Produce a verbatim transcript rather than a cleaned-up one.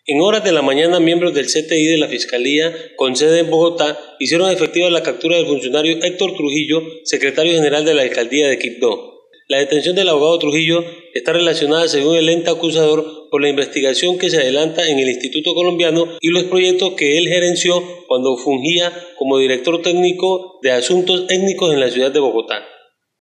En horas de la mañana, miembros del C T I de la Fiscalía, con sede en Bogotá, hicieron efectiva la captura del funcionario Héctor Trujillo, secretario general de la Alcaldía de Quibdó. La detención del abogado Trujillo está relacionada, según el ente acusador, por la investigación que se adelanta en el Instituto Colombiano y los proyectos que él gerenció cuando fungía como director técnico de asuntos étnicos en la ciudad de Bogotá.